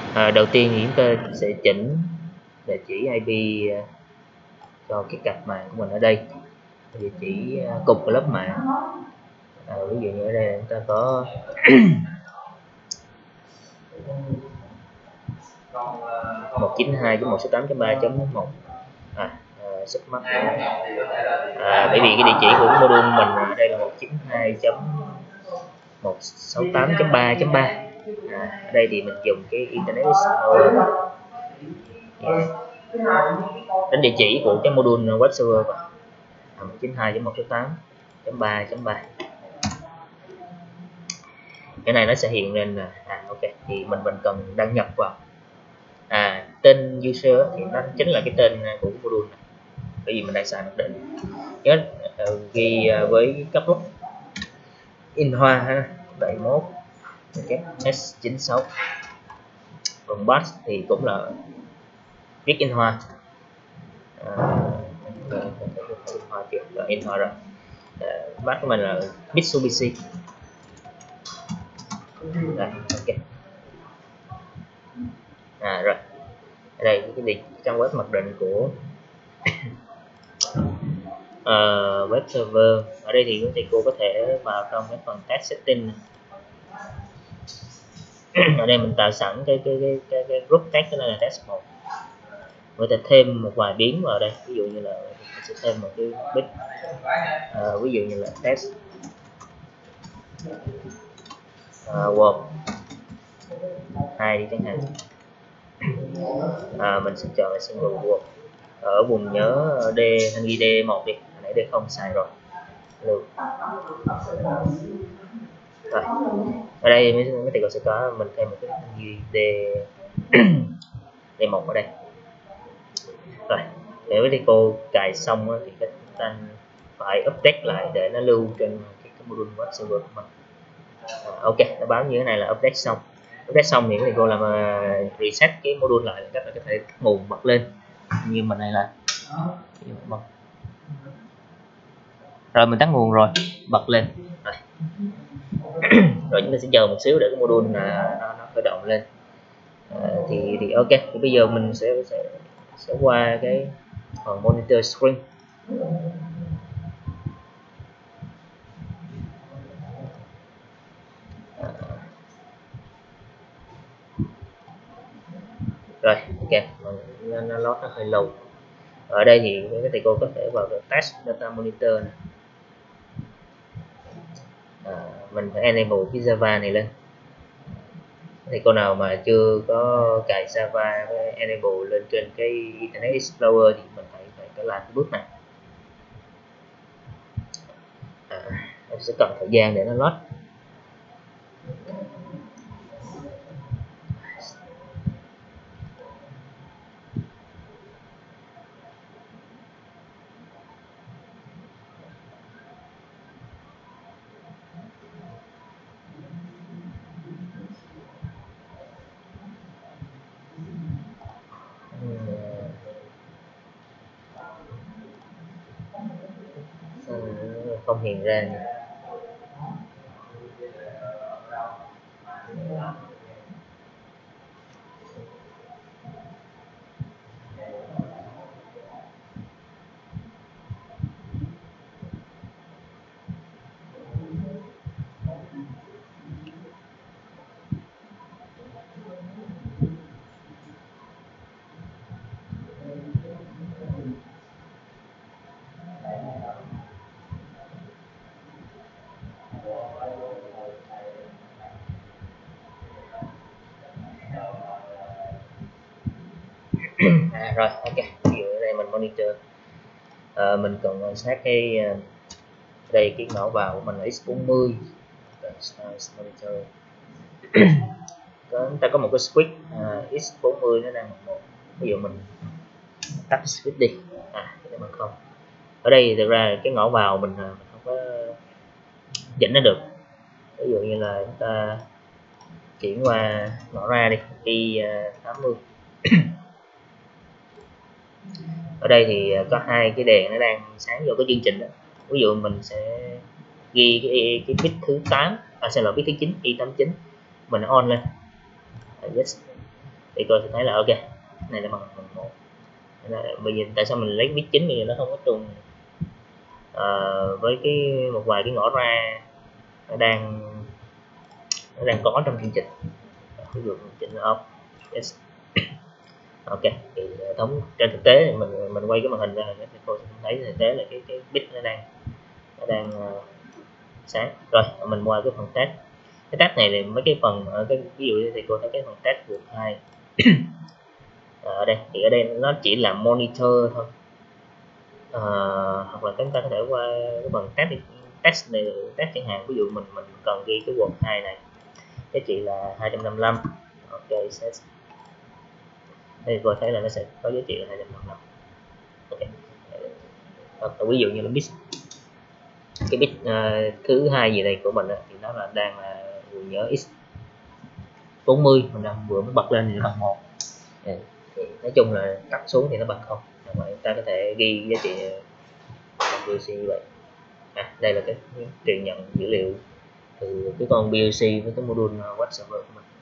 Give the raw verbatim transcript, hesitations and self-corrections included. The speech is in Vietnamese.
À, đầu tiên thì chúng ta sẽ chỉnh địa chỉ i pê cho cái cặp mạng của mình ở đây, địa chỉ cục của lớp mạng. À, ví dụ như ở đây chúng ta có một chín hai chấm một sáu tám chấm ba chấm một à, à, submit. À, bởi vì cái địa chỉ của module mình ở đây là một chín hai chấm một sáu tám chấm ba chấm ba. À, ở đây thì mình dùng cái Internet Explorer. Yeah. Đến địa chỉ của cái module web server vào một chín hai chấm một sáu tám chấm ba chấm ba. Cái này nó sẽ hiện lên là à, ok, thì mình mình cần đăng nhập vào. À, tên user thì nó chính là cái tên của module này, bởi vì mình đang xài mặc định. Nhớ uh, ghi uh, với cấp lúc in hoa ha, bảy mốt S chín sáu. Còn bash thì cũng là viết in hoa. À, in hoa chưa? Rồi, in hoa rồi. À, bash của mình là Mitsubishi. Rồi, ok. À rồi. Ở đây cái gì trang web mặc định của uh, web server. Ở đây thì thì cô có thể vào trong cái phần test setting. Ở đây mình tạo sẵn cái cái cái cái, cái group test, cái này là test một. Có thể thêm một vài biến vào đây, ví dụ như là mình sẽ thêm một cái bit, uh, ví dụ như là test uh, word hai đi chẳng hạn. À, mình sẽ chọn là single word ở vùng nhớ D, thanh ghi D một đi, hồi nãy D không xài rồi. Lưu. Rồi. Ở đây mấy mấy thầy cô sẽ có mình thêm một cái thanh ghi D D một ở đây. Rồi, để với thầy cô cài xong thì các ta phải update lại để nó lưu trên cái, cái module web server của mình. À, ok, nó báo như thế này là update xong. Update xong thì thầy cô làm uh, reset cái module lại, cách là có thể nguồn bật lên như mình này là bật. Rồi mình tắt nguồn rồi, bật lên rồi. Rồi chúng ta sẽ chờ một xíu để cái module là nó, nó khởi động lên. À, thì thì ok, thì bây giờ mình sẽ sẽ, sẽ qua cái phần monitor screen. À, rồi ok, nó, nó load nó hơi lâu. Ở đây thì các thầy cô có thể vào cái test data monitor này. À, mình phải enable cái Java này lên. Thì cô nào mà chưa có cài Java với enable lên trên cái Internet Explorer thì mình phải phải, phải làm cái bước này. À, em sẽ cần thời gian để nó load. Không hiện ra nhỉ? À, rồi ok, ví dụ ở đây mình monitor, à, mình cần xét cái đây cái mẫu vào của mình là X bốn mươi. Monitor có, ta có một cái switch uh, X bốn mươi nó đang một, ví dụ mình tắt switch đi, à để bằng không. Ở đây thực ra cái ngõ vào mình, mình không có chỉnh nó được, ví dụ như là chúng ta chuyển qua ngõ ra đi, Y tám mươi. Ở đây thì có hai cái đèn nó đang sáng vô cái chương trình đó, ví dụ mình sẽ ghi cái, cái bit thứ tám, à xin lỗi bit thứ chín, Y tám chín mình on lên. Yes. thì cô sẽ thấy là ok, này là bằng phần một. Bây giờ tại sao mình lấy bit chính, bây giờ nó không có trùng uh, với cái một vài cái ngõ ra nó đang nó đang có trong chương trình, ví dụ chỉnh off. Yes. Ok, thì hệ thống trên thực tế thì mình mình quay cái màn hình ra thì cô sẽ thấy thực tế là cái cái bit nó đang nó đang uh, sáng rồi. Mình qua cái phần test. Cái test này thì mấy cái phần ở cái ví dụ thì cô thấy cái phần test group hai ở đây thì ở đây nó chỉ là monitor thôi, à, hoặc là chúng ta có thể qua cái phần test test này test chẳng hạn. Ví dụ mình mình cần ghi cái word hai này cái chỉ là hai trăm năm mươi lăm. Ok, set đây cô thấy là nó sẽ có giá trị là hai trăm năm mươi lăm. Okay. Hoặc ví dụ như là bit cái bit uh, thứ hai gì đây của mình thì nó là đang là uh, nhớ x bốn mươi, mình đang vừa mới bật lên thì nó bằng một. Thì nói chung là tắt xuống thì nó bằng không. Vậy ta có thể ghi giá trị bê lờ xê như vậy. À, đây là cái truyền nhận dữ liệu từ cái con bê lờ xê với cái module web server của mình.